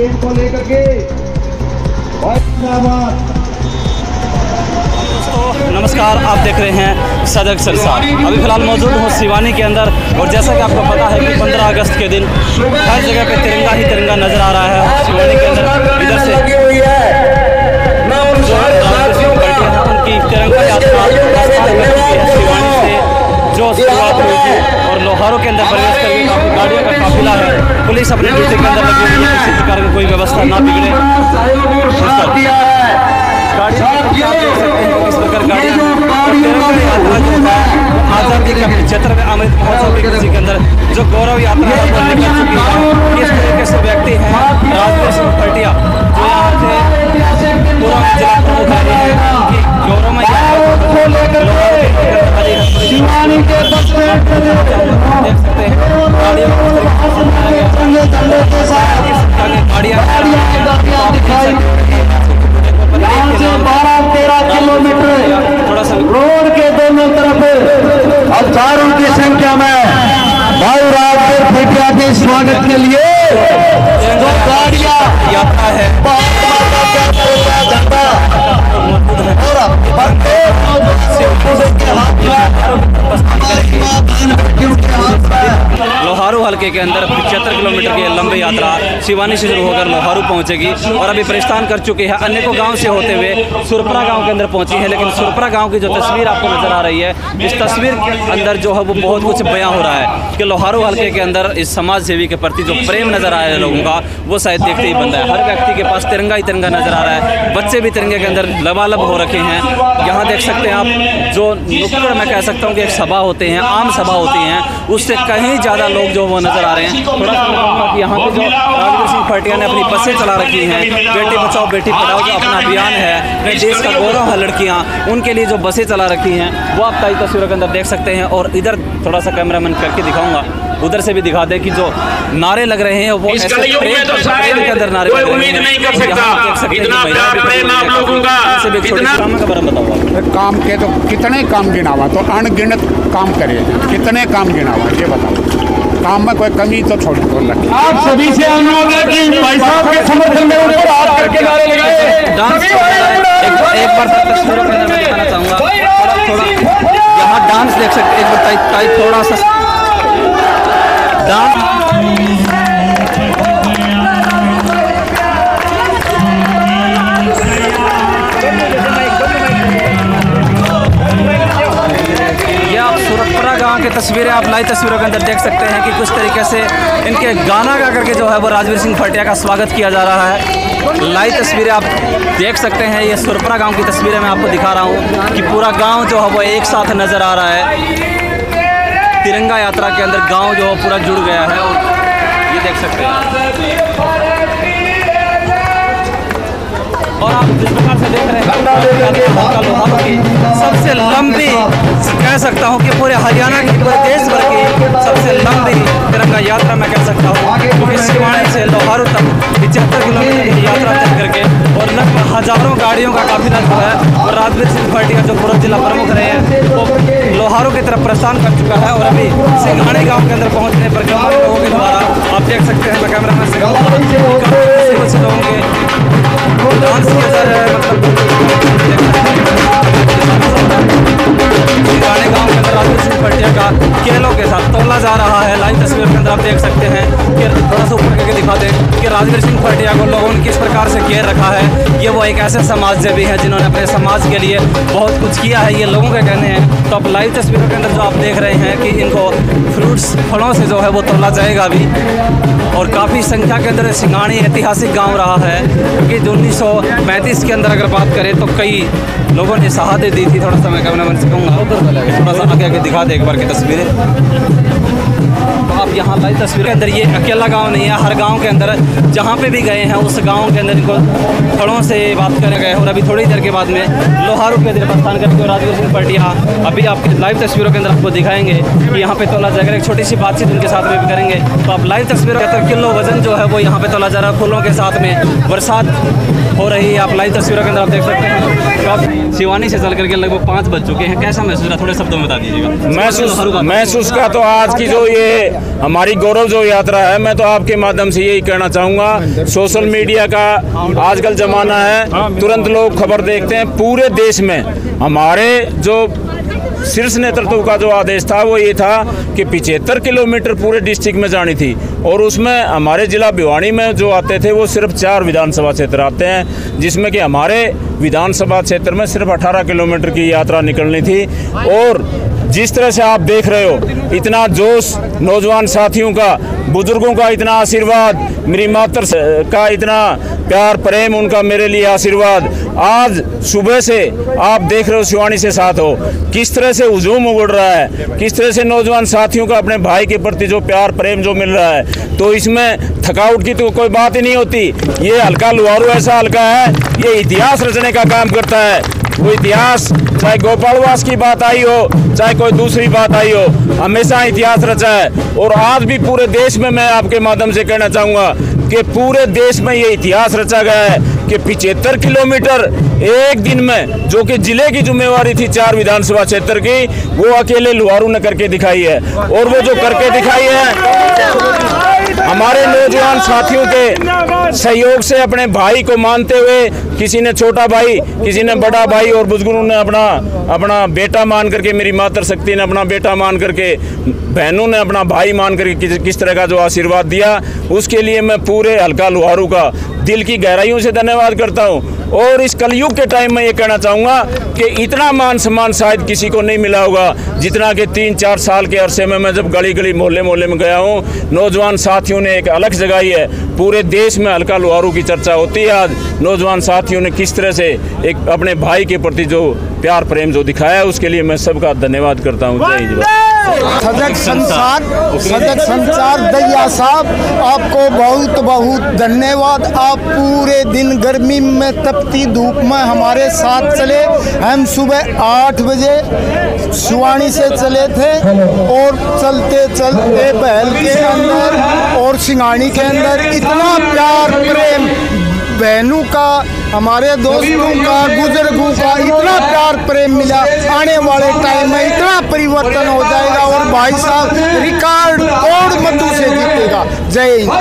को लेकर के नमस्कार, आप देख रहे हैं सदर सरसा। अभी फिलहाल मौजूद हूँ सिवानी के अंदर और जैसा कि आपको पता है कि 15 अगस्त के दिन हर जगह पे तिरंगा ही तिरंगा नजर आ रहा है। सिवानी के अंदर इधर से उनकी तिरंगा यात्रा सिवानी से जो शुरुआत हुई थी और लोहारों के अंदर प्रवेश करके काफी गाड़ियों का काफिला है। पुलिस अपने ड्यूटी के अंदर लगी हुई है, किसी प्रकार की कोई व्यवस्था ना बिगड़े। इस प्रकार गाड़ियाँ यात्रा जो है आज़ादी के क्षेत्र में अमृत महोत्सव की खुशी के अंदर जो गौरव यात्रा है वो निकल चुकी है। किस तरीके से व्यक्ति हैं राजवीर सिंह फटिया जो यहाँ से पूरा जिला प्रमुख है, उनकी गौरवमय यात्रा देख सकते हैं गाड़ियाँ 12-13 किलोमीटर रोड के दोनों तरफ हजारों की संख्या में भाई राजवीर फटिया के स्वागत के लिए जो गाड़ियां यात्रा है लोहारू हल्के के अंदर 75 किलोमीटर की लंबी यात्रा सिवानी से शुरू होकर लोहारू पहुंचेगी और अभी प्रस्थान कर चुकी है। अनेकों गांव से होते हुए सुरपरा गांव के अंदर पहुंची है, लेकिन सुरपरा गांव की जो तस्वीर आपको नजर आ रही है, इस तस्वीर के अंदर जो है वो बहुत कुछ बयां हो रहा है कि लोहारू हल्के के अंदर इस समाज सेवी के प्रति जो प्रेम नजर आ रहा है लोगों का, वो शायद देखते ही बनता है। हर व्यक्ति के पास तिरंगा ही तिरंगा नजर आ रहा है। बच्चे भी तिरंगे के अंदर लबालब हो रखे हैं। यहाँ देख सकते हैं आप जो नुक्कड़ मैं कह सकता हूँ कि एक सभा होते हैं, आम सभा होती हैं, उससे कहीं ज़्यादा लोग जो वो नजर आ रहे हैं। थोड़ा सा कि यहाँ पे जो राजवीर सिंह फटिया ने अपनी बसें चला रखी हैं, बेटी बचाओ बेटी पढ़ाओ जो अपना अभियान है, अपने देश का गौरव है लड़कियाँ, उनके लिए जो बसें चला रखी हैं वो आप कई तस्वीरों के अंदर देख सकते हैं। और इधर थोड़ा सा कैमरामैन करके दिखाऊंगा, उधर से भी दिखा दे कि जो नारे लग रहे हैं वो ऐसे प्रेम के अंदर नारे लग रहे हैं। काम के तो कितने काम गिनावा, तो अनगिनत काम करे, कितने काम गिनावा ये बताओ। काम में कोई कमी तो छोड़ दो। आप सभी से अनुरोध है कि भाई साहब के समर्थन में ऊपर हाथ करके नारे लगाए। एक बार तस्वीरों के अंदर मैं दिखाना चाहूँगा, थोड़ा यहाँ डांस देख सकते हैं। एक बार थोड़ा सा डांस सुरपरा गांव की तस्वीरें आप लाइव तस्वीरों के अंदर देख सकते हैं कि कुछ तरीके से इनके गाना गा करके जो है वो राजवीर सिंह फटिया का स्वागत किया जा रहा है। लाइव तस्वीरें आप देख सकते हैं। ये सुरपरा गांव की तस्वीरें मैं आपको दिखा रहा हूँ कि पूरा गांव जो है वो एक साथ नज़र आ रहा है। तिरंगा यात्रा के अंदर गांव जो है पूरा जुड़ गया है और ये देख सकते हैं। और आप जिस प्रकार से देख रहे हैं लोहारू की सबसे लंबी कह सकता हूँ कि पूरे हरियाणा की, पूरे देश भर की सबसे लंबी तिरंगा यात्रा मैं कह सकता हूँ, क्योंकि सिवानी से लोहारू तक 75 किलोमीटर की यात्रा तय करके और लगभग हजारों गाड़ियों का काफिला जो है और राजवीर सिंह फटिया जो पूर्व जिला प्रमुख रहे हैं वो लोहारू की तरफ प्रस्थान कर चुका है। और अभी सिंघानी गाँव के अंदर पहुँचने पर लोगों के द्वारा आप देख सकते हैं, मैं कैमरा मैन से लोगों के डांस किया जा रहा है। मतलब गाने गाँव के अंदर राजवीर सिंह फटिया का खेलों के साथ तोला जा रहा है। लाइव तस्वीर के अंदर आप देख सकते हैं कि थोड़ा सा ऊपर करके दिखा दें कि राजवीर सिंह फटिया को लोगों ने किस प्रकार से घेर रखा है। ये वो एक ऐसे समाज सेवी हैं जिन्होंने अपने समाज के लिए बहुत कुछ किया है, ये लोगों के कहने हैं। तो आप लाइव तस्वीरों के अंदर जो आप देख रहे हैं कि इनको फ्रूट्स फलों से जो है वो तोला जाएगा अभी। और काफ़ी संख्या के अंदर सिंघानी ऐतिहासिक गाँव रहा है, क्योंकि 1935 के अंदर अगर बात करें तो कई लोगों ने शहादत दी थी। थोड़ा सा मैं कैमरा मैन से कहूँगा थोड़ा सा आगे दिखा दे एक बार की तस्वीरें। तो आप यहाँ लाइव तस्वीर के अंदर ये अकेला गांव नहीं है, हर गांव के अंदर जहाँ पे भी गए हैं उस गांव के अंदर इनको फलों से बात करने गए। और अभी थोड़ी देर के बाद में लोहारू के अंदर प्रस्थान करके राजवीर सिंह फटिया अभी आपकी लाइव तस्वीरों के अंदर आपको दिखाएंगे कि यहाँ पे तोला जाएगा। एक छोटी सी बातचीत उनके साथ में भी करेंगे। तो आप लाइव तस्वीरों 70 किलो वजन जो है वो यहाँ पे तोला जा रहा है फूलों के साथ में। बरसात हो रही है। आप लाइव तस्वीरों के अंदर आप देख सकते हैं। अब सिवानी से चल करके लगभग 5 बज चुके हैं। कैसा महसूस रहा, थोड़े शब्दों में बता दीजिएगा। महसूस का तो आज की जो ये हमारी गौरव जो यात्रा है, मैं तो आपके माध्यम से यही कहना चाहूँगा, सोशल मीडिया का आजकल ज़माना है, तुरंत लोग खबर देखते हैं। पूरे देश में हमारे जो शीर्ष नेतृत्व का जो आदेश था वो ये था कि 75 किलोमीटर पूरे डिस्ट्रिक्ट में जानी थी, और उसमें हमारे ज़िला भिवानी में जो आते थे वो सिर्फ 4 विधानसभा क्षेत्र आते हैं, जिसमें कि हमारे विधानसभा क्षेत्र में सिर्फ 18 किलोमीटर की यात्रा निकलनी थी। और जिस तरह से आप देख रहे हो, इतना जोश नौजवान साथियों का, बुजुर्गों का इतना आशीर्वाद, मेरी मातर का इतना प्यार प्रेम, उनका मेरे लिए आशीर्वाद। आज सुबह से आप देख रहे हो सिवानी से साथ हो, किस तरह से हुजूम उमड़ रहा है, किस तरह से नौजवान साथियों का अपने भाई के प्रति जो प्यार प्रेम जो मिल रहा है, तो इसमें थकावट की तो कोई बात ही नहीं होती। ये हल्का लुहारू ऐसा हल्का है, ये इतिहास रचने का काम करता है। वो इतिहास, चाहे गोपालवास की बात आई हो, चाहे कोई दूसरी बात आई हो, हमेशा इतिहास रचा है। और आज भी पूरे देश में मैं आपके माध्यम से कहना चाहूँगा कि पूरे देश में ये इतिहास रचा गया है कि 75 किलोमीटर एक दिन में, जो कि जिले की जिम्मेवारी थी 4 विधानसभा क्षेत्र की, वो अकेले लुहारू ने करके दिखाई है। और वो जो करके दिखाई है हमारे नौजवान साथियों के सहयोग से, अपने भाई को मानते हुए, किसी ने छोटा भाई, किसी ने बड़ा भाई, और बुजुर्गों ने अपना बेटा मान करके, मेरी मातर शक्ति ने अपना बेटा मान करके, बहनों ने अपना भाई मान करके किस तरह का जो आशीर्वाद दिया, उसके लिए मैं पूरे हल्का लुहारू का दिल की गहराइयों से धन्यवाद करता हूँ। और इस कलयुग के टाइम में ये कहना चाहूँगा कि इतना मान सम्मान शायद किसी को नहीं मिला होगा जितना कि 3-4 साल के अरसे में मैं जब गली गली मोहल्ले मोहल्ले में गया हूँ, नौजवान साथियों ने एक अलग जगाई है। पूरे देश में हल्का लुहारू की चर्चा होती है। आज नौजवान साथियों ने किस तरह से एक अपने भाई के प्रति जो प्यार प्रेम जो दिखाया है, उसके लिए मैं सबका धन्यवाद करता हूँ। जय हिंद। सजग संसार दैया साहब, आपको बहुत बहुत धन्यवाद। आप पूरे दिन गर्मी में तपती धूप में हमारे साथ चले। हम सुबह 8 बजे सिवानी से चले थे, और चलते चलते बहल के अंदर और सिंगानी के अंदर इतना प्यार प्रेम, बहनों का, हमारे दोस्तों का, बुजुर्गों का इतना प्यार प्रेम मिला। आने वाले टाइम में इतना परिवर्तन हो जाएगा, और भाई साहब रिकॉर्ड तोड़ मतों से जीतेगा। जय हिंद।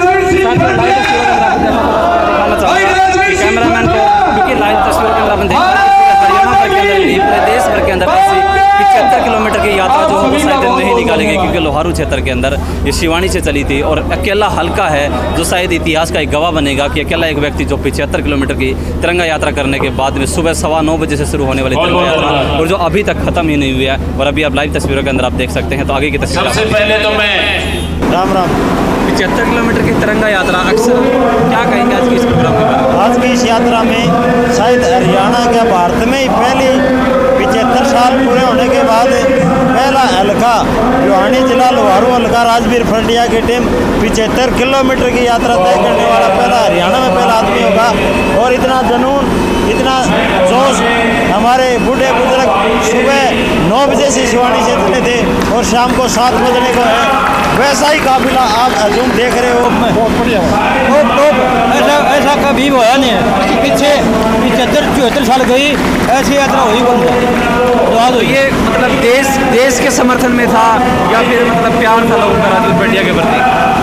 कैमरामैन को, क्योंकि लाइव तस्वीरों के अंदर अपन देख रहे हैं हरियाणा भर के अंदर नहीं, पूरे देश भर के अंदर ऐसी 75 किलोमीटर की यात्रा जो है शायद नहीं निकाली गई, क्योंकि लोहारू क्षेत्र के अंदर ये सिवानी से चली थी। और अकेला हल्का है जो शायद इतिहास का एक गवाह बनेगा कि अकेला एक व्यक्ति जो 75 किलोमीटर की तिरंगा यात्रा करने के बाद में सुबह 9:15 बजे से शुरू होने वाली तिरंगा यात्रा, और जो अभी तक खत्म ही नहीं हुई है। और अभी आप लाइव तस्वीरों के अंदर आप देख सकते हैं। तो आगे की तस्वीर, सबसे पहले तो मैं राम राम। 75 किलोमीटर की तिरंगा यात्रा, अक्सर क्या कहेंगे आज की इस प्रोग्राम के बारे में? आज की इस यात्रा में शायद हरियाणा के भारत में ही पहली 75 साल पूरे होने के बाद पहला हल्का भिवानी जिला लोहारू हल्का राजवीर फंडिया की टीम 75 किलोमीटर की यात्रा तय करने वाला पहला हरियाणा में पहला आदमी होगा। और इतना जुनून, इतना जोश, हमारे बूढ़े बुजुर्ग सुबह 9 बजे से सिवानी से चले थे और शाम को 7 बजने को है। वैसा ही काफिला आप हजूम देख रहे हो। बहुत बढ़िया, ऐसा कभी होया नहीं है। पीछे 75-74 साल गई ऐसी यात्रा हुई तो ये मतलब देश के समर्थन में था, या फिर मतलब प्यार था लोगों का राजवीर फंडिया के प्रति?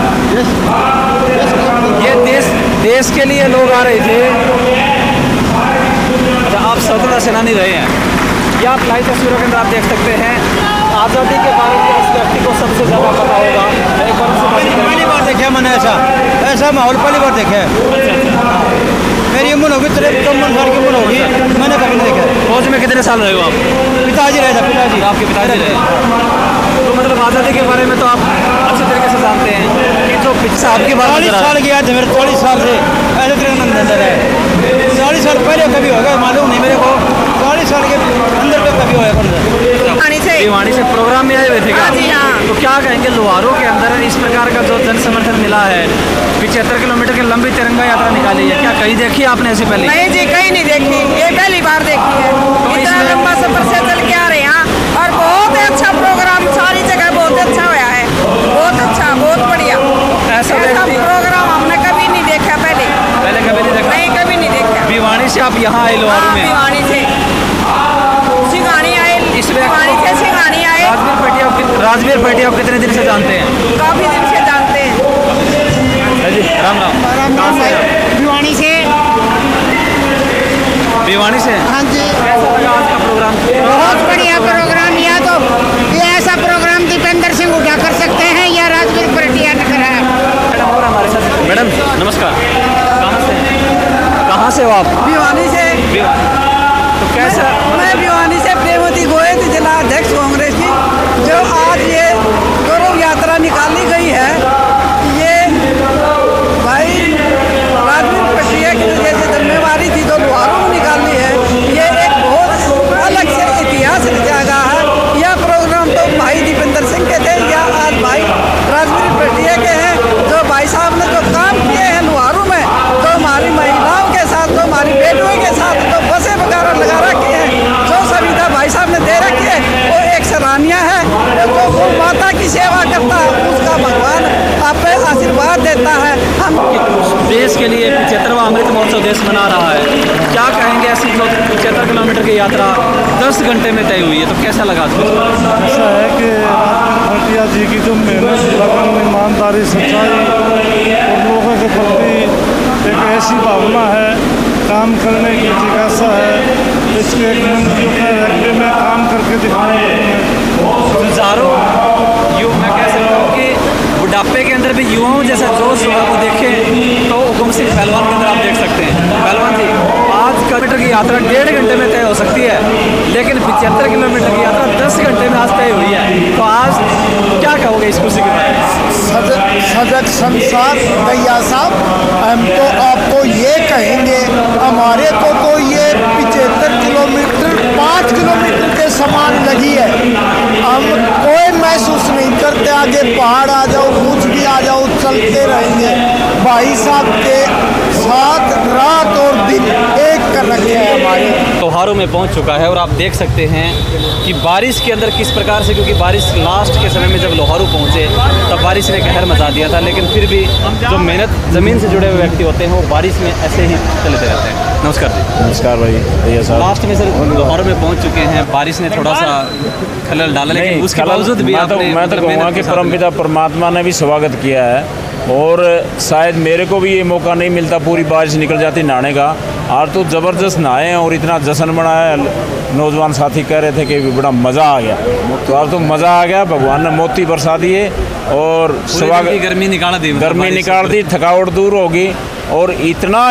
ये देश के लिए लोग आ रहे थे। अच्छा, आप स्वतंत्रता सेनानी रहे हैं, या आप लाइव तस्वीरों के अंदर आप देख सकते हैं आज़ादी के बारे में इस व्यक्ति को सबसे ज़्यादा पता होगा। एक बार पहली बार देखे मैंने ऐसा माहौल पहली बार देखे। मेरी उम्र होगी 53 साल की उम्र होगी, मैंने कभी नहीं देखा। फौज में कितने साल रहे हो आप? पिताजी रहे थे। पिताजी, आपके पिताजी रहे। तो मतलब आज़ादी के बारे में तो आप अच्छे तरीके से जानते हैं कि जो साहब की बात 40 साल गया थे मेरे, 40 साल से ऐसे तरीके अंदर है। 40 साल पहले कभी होगा मालूम नहीं मेरे को, 40 साल के अंदर तो कभी होगा। भिवानी से प्रोग्राम में आए हुए थे क्या? जी हाँ। तो क्या कहेंगे लोहारू के अंदर इस प्रकार का जो जन समर्थन मिला है, 75 किलोमीटर की लंबी तिरंगा यात्रा निकाली है, क्या कहीं देखी आपने ऐसे पहले? नहीं जी, कहीं नहीं देखी, ये पहली बार देखी है। इतना लंबा सफर से चल के आ रहे हैं, और बहुत अच्छा प्रोग्राम, सारी जगह बहुत अच्छा हुआ है। बहुत अच्छा, बहुत बढ़िया। ऐसा प्रोग्राम हमने कभी नहीं देखा पहले। कभी नहीं देखा? नहीं, कभी नहीं देखा। आप यहाँ आए लोहारू में? भिवानी से सिंघानी आए, इस भिवानी से सिंघानी आए। राजवीर पेटिया आप कितने दिन से जानते हैं? काफी दिन से जानते हैं जी। राम राम। कहाँ से हैं? भिवानी से। भिवानी से? हाँ जी। कैसा लगा आज का प्रोग्राम? बहुत बढ़िया प्रोग्राम। या तो ये ऐसा प्रोग्राम दीपेंद्र सिंह उठा कर सकते हैं या राजवीर पेटिया ने करा है। मैडम और हमारे साथ। मैडम नमस्कार, कहाँ से हैं? कहाँ से हो आप? भिवानी से। तो कैसा? मैं भिवानी से प्रेमवती गोयल, जिला अध्यक्ष कांग्रेस की। जो आज ये गौरव यात्रा निकाली गई है, ये भाई राजवीर पेटिया की जैसे जिम्मेवारी थी जो लोहारू में निकाली है, ये एक बहुत अलग से इतिहास रचा गया है। यह प्रोग्राम तो भाई दीपेंद्र सिंह के थे या आज भाई राजवीर पेटिया के हैं, जो भाई साहब ने जो काम किए हैं लोहारू में, जो हमारी महिलाओं के साथ, जो हमारी बेटियों के साथ जो बसें वगैरह लगा रखी है, जो सुविधा भाई साहब ने दे रखी है, वो एक सराहनीय है। जो गौ माता की सेवा करता है उसका भगवान आप पे आशीर्वाद देता है। हम देश के लिए 75वां अमृत महोत्सव देश मना रहा है, क्या कहेंगे? ऐसी जो 75 किलोमीटर की यात्रा 10 घंटे में तय हुई है, तो कैसा लगा? ऐसा है कि पेटिया जी की जो मेहनत, लगन, ईमानदारी, सच्चाई और लोगों के प्रति एक ऐसी भावना है, काम करने की जिज्ञासा है, इसके एक मंदिर है मैं काम करके दिखाऊंगा। हजारों मैं कह सकता हूँ कि बुढ़ापे के अंदर भी युवाओं जैसा जोश जो है वो देखें तो हुकुम सिंह पहलवान के अंदर आप देख सकते हैं। पहलवान जी, 5 किलोमीटर की यात्रा 1.5 घंटे में तय हो सकती है, लेकिन 75 किलोमीटर की यात्रा 10 घंटे में आज तय हुई है, तो आज क्या कहोगे इस खुशी के बारे में? सजग संसार दैया साहब, हम तो आपको ये कहेंगे, हमारे को तो ये 75 किलोमीटर 5 किलोमीटर के समान लगी है। हम कोई महसूस नहीं करते, आगे पहाड़ आ जाओ, कुछ भी आ जाओ, चलते रहेंगे। भाई साहब के साथ रात और दिन एक कर रखे हैं हमारे। लोहारू में पहुंच चुका है और आप देख सकते हैं कि बारिश के अंदर किस प्रकार से, क्योंकि बारिश लास्ट के समय में जब लोहारू पहुंचे तब बारिश ने कहर मचा दिया था, लेकिन फिर भी जो मेहनत ज़मीन से जुड़े हुए व्यक्ति होते हैं वो बारिश में ऐसे ही चलते रहते हैं। नमस्कार जी। नमस्कार भाई भैया साहब। लास्ट में सर लोहारू में पहुंच चुके हैं, बारिश ने थोड़ा सा खलल डाला, लेकिन उसके बावजूद भी मैं तो कहूँगा कि परमपिता परमात्मा ने भी स्वागत किया है, और शायद मेरे को भी ये मौका नहीं मिलता, पूरी बारिश निकल जाती नहाने का, और तो ज़बरदस्त नहाए हैं और इतना जश्न मनाया। नौजवान साथी कह रहे थे कि बड़ा मज़ा आ गया, तो अब तो मज़ा आ गया, भगवान ने मोती बरसा दिए और स्वागत, गर्मी निकाल दी, थकावट दूर होगी, और इतना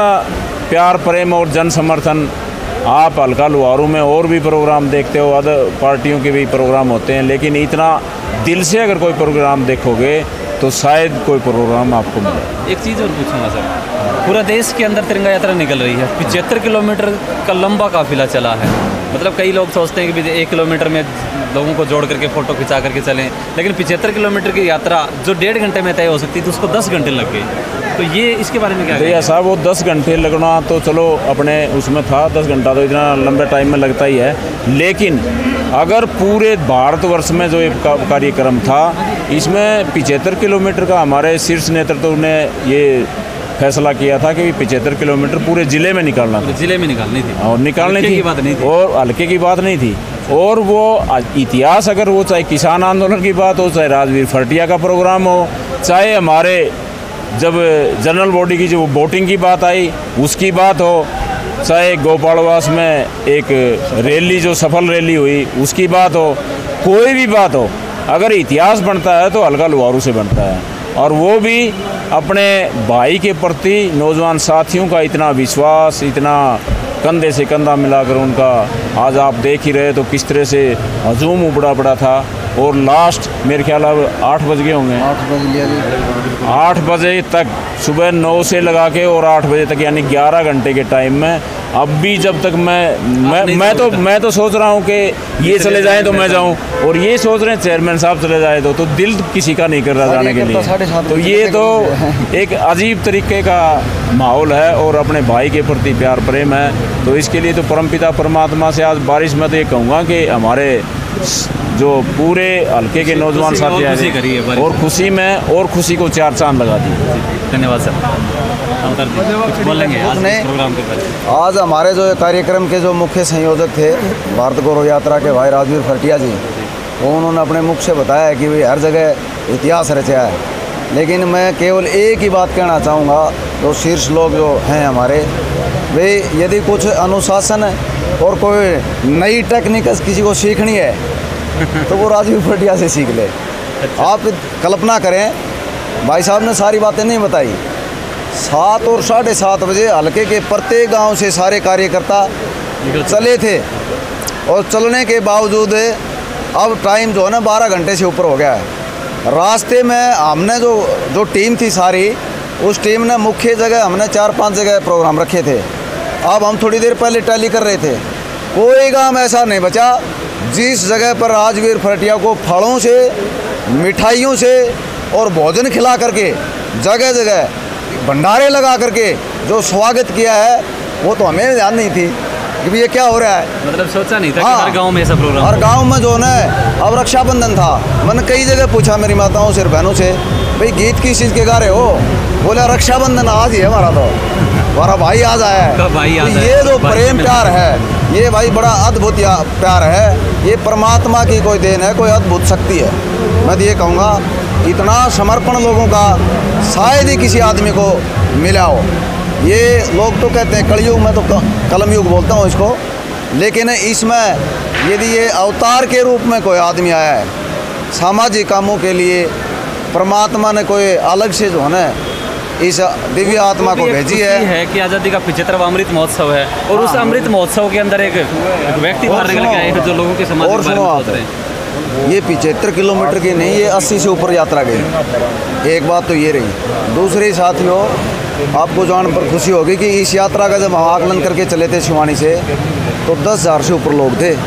प्यार प्रेम और जन समर्थन। आप हल्का लोहारू में और भी प्रोग्राम देखते हो, अदर पार्टियों के भी प्रोग्राम होते हैं, लेकिन इतना दिल से अगर कोई प्रोग्राम देखोगे तो शायद कोई प्रोग्राम आपको मिले। एक चीज़ और पूछूंगा सर, पूरा देश के अंदर तिरंगा यात्रा निकल रही है, 75 किलोमीटर का लंबा काफिला चला है। मतलब कई लोग सोचते हैं कि 1 किलोमीटर में लोगों को जोड़ करके फ़ोटो खिंचा करके चलें, लेकिन 75 किलोमीटर की यात्रा जो 1.5 घंटे में तय हो सकती थी उसको 10 घंटे लग गई। तो ये इसके बारे में क्या भैया साहब, वो 10 घंटे लगना तो चलो अपने उसमें था, 10 घंटा तो इतना लंबे टाइम में लगता ही है, लेकिन अगर पूरे भारतवर्ष में जो एक कार्यक्रम था, इसमें 75 किलोमीटर का हमारे शीर्ष नेतृत्व ने ये फैसला किया था कि 75 किलोमीटर पूरे ज़िले में निकालना था। ज़िले में निकालनी थी और निकालने की बात नहीं थी, और हल्के की बात नहीं थी। और वो इतिहास, अगर वो चाहे किसान आंदोलन की बात हो, चाहे राजवीर पेटिया का प्रोग्राम हो, चाहे हमारे जब जनरल बॉडी की जो वोटिंग की बात आई उसकी बात हो, चाहे गोपालवास में एक रैली जो सफल रैली हुई उसकी बात हो, कोई भी बात हो, अगर इतिहास बनता है तो हल्का लोहारू से बनता है। और वो भी अपने भाई के प्रति नौजवान साथियों का इतना विश्वास, इतना कंधे से कंधा मिलाकर उनका, आज आप देख ही रहे तो किस तरह से हजूम उबड़ा पड़ा था। और लास्ट मेरे ख्याल अब 8 बज गए होंगे, 8 बजे तक, सुबह 9 से लगा के और 8 बजे तक, यानी 11 घंटे के टाइम में। अब भी जब तक मैं तो सोच रहा हूँ कि ये चले जाएं तो मैं जाऊँ, और ये सोच रहे हैं चेयरमैन साहब चले जाए तो दिल किसी का नहीं कर रहा जाने के लिए। तो ये तो एक अजीब तरीके का माहौल है और अपने भाई के प्रति प्यार प्रेम है। तो इसके लिए तो परमपिता परमात्मा से आज बारिश में तो ये कहूँगा कि हमारे जो पूरे हल्के के नौजवान साथी आए और खुशी में और खुशी को चार चांद लगा दी। धन्यवाद सर। कुछ बोलेंगे आज प्रोग्राम के बारे में? आज हमारे जो कार्यक्रम के जो मुख्य संयोजक थे भारत गौरव यात्रा के भाई राजवीर फरटिया जी, वो उन्होंने अपने मुख से बताया कि भाई हर जगह इतिहास रचा है, लेकिन मैं केवल एक ही बात कहना चाहूँगा, जो शीर्ष लोग जो हैं हमारे, वे यदि कुछ अनुशासन और कोई नई टेक्निक किसी को सीखनी है तो वो राजवीर फरटिया से सीख ले। आप कल्पना करें, भाई साहब ने सारी बातें नहीं बताई, 7 और 7:30 बजे हल्के के प्रत्येक गांव से सारे कार्यकर्ता चले थे और चलने के बावजूद अब टाइम जो है ना 12 घंटे से ऊपर हो गया है। रास्ते में हमने जो टीम थी सारी, उस टीम ने मुख्य जगह हमने 4-5 जगह प्रोग्राम रखे थे। अब हम थोड़ी देर पहले टैली कर रहे थे, कोई गांव ऐसा नहीं बचा जिस जगह पर राजवीर फरटिया को फलों से, मिठाइयों से और भोजन खिला करके, जगह जगह भंडारे लगा करके जो स्वागत किया है, वो तो हमें ध्यान नहीं थी कि ये क्या हो रहा है। मतलब सोचा नहीं था कि हर गांव में ऐसा प्रोग्राम, हर गांव में जो है। अब रक्षाबंधन था, मैंने कई जगह पूछा मेरी माताओं से, बहनों से, भाई गीत किस चीज़ के गा रहे हो? बोले रक्षाबंधन आज ही है हमारा, तो हमारा भाई आज आया है। तो ये जो प्रेम प्यार है, ये भाई बड़ा अद्भुत प्यार है, ये परमात्मा की कोई देन है, कोई अद्भुत शक्ति है। मैं तो ये कहूँगा, इतना समर्पण लोगों का शायद ही किसी आदमी को मिला हो। ये लोग तो कहते हैं कलयुग, में तो कलम युग बोलता हूँ इसको, लेकिन इसमें यदि ये अवतार के रूप में कोई आदमी आया है, सामाजिक कामों के लिए परमात्मा ने कोई अलग से जो है ना इस दिव्य आत्मा को भेजी है कि आज़ादी का 75वां अमृत महोत्सव है, और उस अमृत महोत्सव के अंदर एक व्यक्ति बाहर निकल के आए हैं जो लोगों के समाज और सुनो आप, ये 75 किलोमीटर की नहीं, ये 80 से ऊपर यात्रा गई। एक बात तो ये रही। दूसरे साथियों, आपको जान पर खुशी होगी कि इस यात्रा का जब हम आकलन करके चले थे शिवानी से, तो 10,000 से ऊपर लोग थे,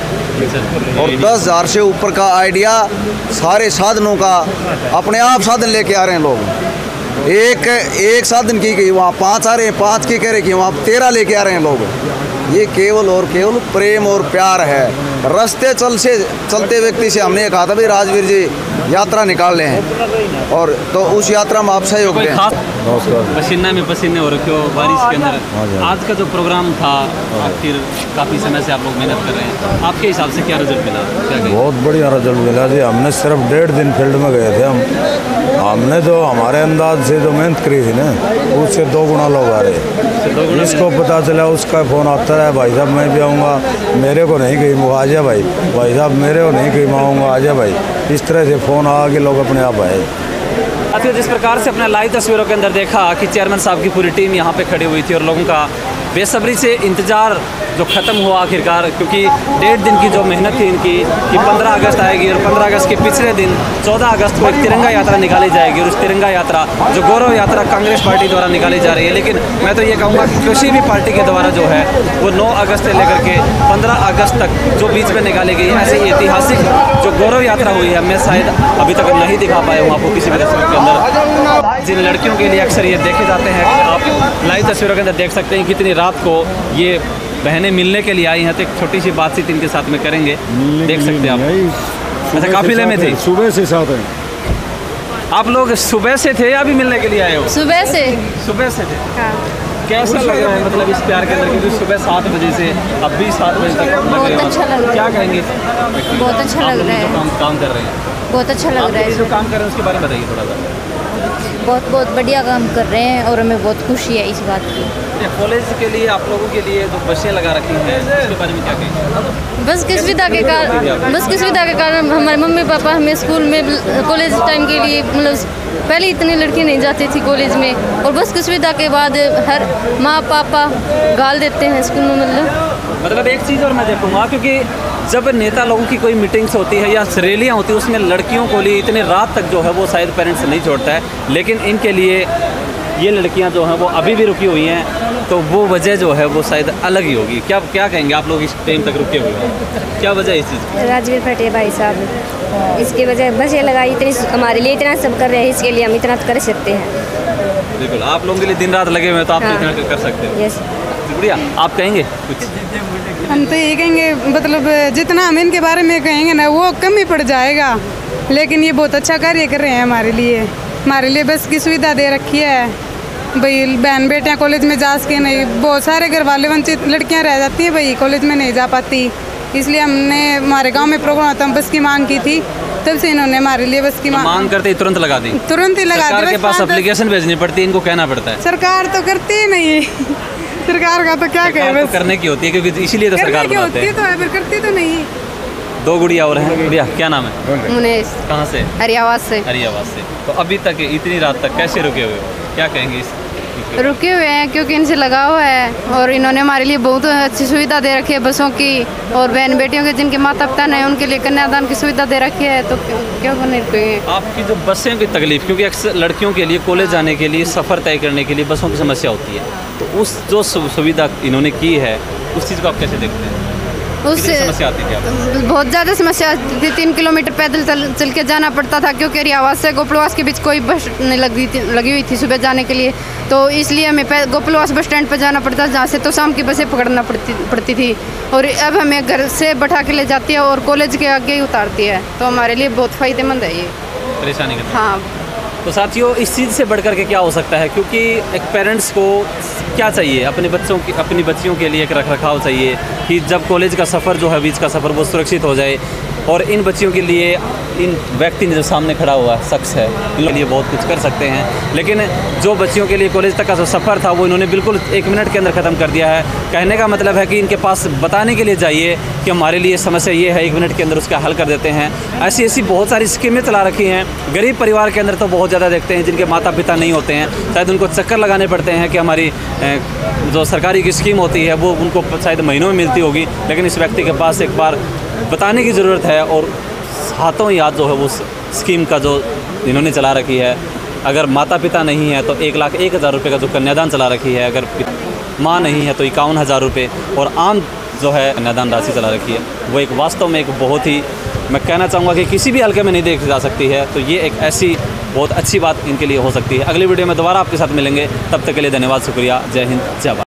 और 10,000 से ऊपर का आइडिया सारे साधनों का अपने आप साधन लेके आ रहे हैं लोग। एक साधन की गई वहाँ 5 आ रहे हैं, 5 की कह रहे कि वहाँ 13 लेके आ रहे हैं लोग। ये केवल और केवल प्रेम और प्यार है। रास्ते चलते व्यक्ति से हमने कहा था भाई राजवीर जी यात्रा निकाल लें, और तो उस यात्रा में आप सहयोग दें। पसीना में पसीने हो रखे हो बारिश के अंदर। आज का जो प्रोग्राम था, आखिर काफ़ी समय से आप लोग मेहनत कर रहे हैं, आपके हिसाब से क्या रिजल्ट मिला? बहुत बढ़िया रिजल्ट मिला जी। हमने सिर्फ 1.5 दिन फील्ड में गए थे। हमने जो हमारे अंदाज से जो मेहनत करी थी ना, उससे 2 गुना लोग आ रहे। जिसको पता चला उसका फ़ोन आता है, भाई साहब मैं भी आऊँगा, मेरे को नहीं कहीं वो आ जा भाई साहब मेरे को नहीं कहीं मैं आऊँगा, आ जा भाई। इस तरह से फ़ोन आ के लोग अपने आप आए। साथियों, जिस प्रकार से अपने लाइव तस्वीरों के अंदर देखा कि चेयरमैन साहब की पूरी टीम यहाँ पे खड़ी हुई थी और लोगों का बेसब्री से इंतज़ार जो ख़त्म हुआ आखिरकार, क्योंकि 1.5 दिन की जो मेहनत थी इनकी कि 15 अगस्त आएगी, और 15 अगस्त के पिछले दिन 14 अगस्त को एक तिरंगा यात्रा निकाली जाएगी, और उस तिरंगा यात्रा जो गौरव यात्रा कांग्रेस पार्टी द्वारा निकाली जा रही है। लेकिन मैं तो ये कहूँगा कि किसी भी पार्टी के द्वारा जो है वो 9 अगस्त से लेकर के 15 अगस्त तक जो बीच में निकाली गई है, ऐसी ऐतिहासिक जो गौरव यात्रा हुई है, मैं शायद अभी तक नहीं दिखा पाया हूँ आपको किसी भी तस्वीर के अंदर। जिन लड़कियों के लिए अक्सर ये देखे जाते हैं, आप लाइव तस्वीरों के अंदर देख सकते हैं कितनी रात को ये बहनें मिलने के लिए आई हैं। तो एक छोटी सी बातचीत इनके साथ में करेंगे, देख सकते हैं आप। अच्छा, काफिले में थे? सुबह से साथ हैं। आप लोग सुबह से थे या अभी मिलने के लिए आए हो? सुबह से। सुबह से थे। हाँ। कैसा लग रहा है मतलब इस प्यार के अंदर, क्योंकि सुबह 7 बजे से अब भी 7 बजे तक बहुत अच्छा लग रहा है। क्या कहेंगे? बहुत अच्छा लग रहा है। काम कर रहे हैं, बहुत अच्छा लग रहा है। जो काम कर रहे हैं उसके बारे में बताइए थोड़ा सा। बहुत बढ़िया काम कर रहे हैं और हमें बहुत खुशी है इस बात की। कॉलेज के लिए आप लोगों के लिए जो बसें लगा रखी हैं उसके बारे में क्या कहेंगे? बस किस सुविधा के कारण हमारे मम्मी पापा हमें स्कूल में कॉलेज टाइम के लिए, मतलब पहले इतनी लड़कियां नहीं जाती थी कॉलेज में, और बस की सुविधा के बाद हर माँ पापा गाल देते हैं स्कूल में। मतलब एक चीज़ और मैं देखूँगा, क्योंकि जब नेता लोगों की कोई मीटिंग्स होती है या रैलियाँ होती है, उसमें लड़कियों को लिए इतने रात तक जो है वो शायद पेरेंट्स नहीं छोड़ता है, लेकिन इनके लिए ये लड़कियां जो हैं वो अभी भी रुकी हुई हैं, तो वो वजह जो है वो शायद अलग ही होगी। क्या कहेंगे आप लोग इस टाइम तक रुके हुए हैं, क्या वजह है इस चीज़ की? राजवीर फरटिया भाई साहब, इसकी वजह बस ये लगाई, इतनी हमारे लिए इतना सब कर रहे हैं, इसके लिए हम इतना कर सकते हैं। बिल्कुल, आप लोगों के लिए दिन रात लगे हुए हैं तो आप इतना कर सकते हैं। यस। शुक्रिया। आप कहेंगे कुछ? हम तो ये कहेंगे, मतलब जितना हम इनके बारे में कहेंगे ना वो कम ही पड़ जाएगा, लेकिन ये बहुत अच्छा कार्य कर रहे हैं हमारे लिए बस की सुविधा दे रखी है भाई। बहन बेटियाँ कॉलेज में जा सके नहीं, बहुत सारे घर वाले वंचित लड़कियाँ रह जाती हैं भाई, कॉलेज में नहीं जा पाती, इसलिए हमने हमारे गांव में प्रोग्राम होता, हम बस की मांग की थी, तब से इन्होंने हमारे लिए बस की मांग करते ही तुरंत लगा दी। तुरंत ही लगा दी। सरकार के पास एप्लीकेशन भेजनी पड़ती है, इनको कहना पड़ता है। सरकार तो करती ही नहीं सरकार का तो क्या कहे, बस करने की होती है, क्योंकि इसीलिए तो सरकार बनाते हैं। तो है पर करती तो नहीं। 2 गुड़िया और हैं। गुड़िया क्या नाम है? मुनेश। कहाँ से? हरियावास से। हरियावास से। तो अभी तक इतनी रात तक कैसे रुके हुए हो, क्या कहेंगे? रुके हुए हैं क्योंकि इनसे लगाव है और इन्होंने हमारे लिए बहुत अच्छी सुविधा दे रखी है बसों की, और बहन बेटियों के जिनके माता पिता नहीं उनके लिए कन्यादान की सुविधा दे रखी है, तो क्यों नहीं रुकेंगे। आपकी जो बसें की तकलीफ, क्योंकि अक्सर लड़कियों के लिए कॉलेज जाने के लिए सफ़र तय करने के लिए बसों की समस्या होती है, तो उस जो सुविधा इन्होंने की है उस चीज़ को आप कैसे देखते हैं? उससे समस्या आती थी? बहुत ज़्यादा समस्या आती थी। 3 किलोमीटर पैदल चल के जाना पड़ता था, क्योंकि हरियावास से गोपलवास के बीच कोई बस नहीं लगी हुई थी सुबह जाने के लिए, तो इसलिए हमें गोपलवास बस स्टैंड पर जाना पड़ता था, जहाँ से तो शाम की बसें पकड़ना पड़ती थी, और अब हमें घर से बैठा के ले जाती है और कॉलेज के आगे ही उतारती है, तो हमारे लिए बहुत फ़ायदेमंद है ये। परेशानी का। हाँ। तो साथियों, इस चीज़ से बढ़ कर के क्या हो सकता है, क्योंकि एक पेरेंट्स को क्या चाहिए, अपनी बच्चियों के लिए एक रखरखाव चाहिए कि जब कॉलेज का सफ़र जो है, बीच का सफ़र, वो सुरक्षित हो जाए, और इन बच्चियों के लिए इन व्यक्ति ने जो सामने खड़ा हुआ शख्स है, इनके लिए बहुत कुछ कर सकते हैं, लेकिन जो बच्चियों के लिए कॉलेज तक का जो सफ़र था वो इन्होंने बिल्कुल 1 मिनट के अंदर ख़त्म कर दिया है। कहने का मतलब है कि इनके पास बताने के लिए जाइए कि हमारे लिए समस्या ये है, 1 मिनट के अंदर उसका हल कर देते हैं। ऐसी बहुत सारी स्कीमें चला रखी हैं। गरीब परिवार के अंदर तो बहुत ज़्यादा देखते हैं जिनके माता पिता नहीं होते हैं, शायद उनको चक्कर लगाने पड़ते हैं कि हमारी जो सरकारी की स्कीम होती है वो उनको शायद महीनों में मिलती होगी, लेकिन इस व्यक्ति के पास एक बार बताने की ज़रूरत है, और हाथों याद जो है वो स्कीम का जो इन्होंने चला रखी है। अगर माता पिता नहीं है तो 1,01,000 रुपये का जो कन्यादान चला रखी है, अगर माँ नहीं है तो 51,000 रुपये, और आम जो है कन्यादान राशि चला रखी है, वो एक वास्तव में एक बहुत ही, मैं कहना चाहूँगा कि किसी भी हल्के में नहीं देखी जा सकती है। तो ये एक ऐसी बहुत अच्छी बात इनके लिए हो सकती है। अगली वीडियो में दोबारा आपके साथ मिलेंगे, तब तक के लिए धन्यवाद, शुक्रिया, जय हिंद, जय भारत।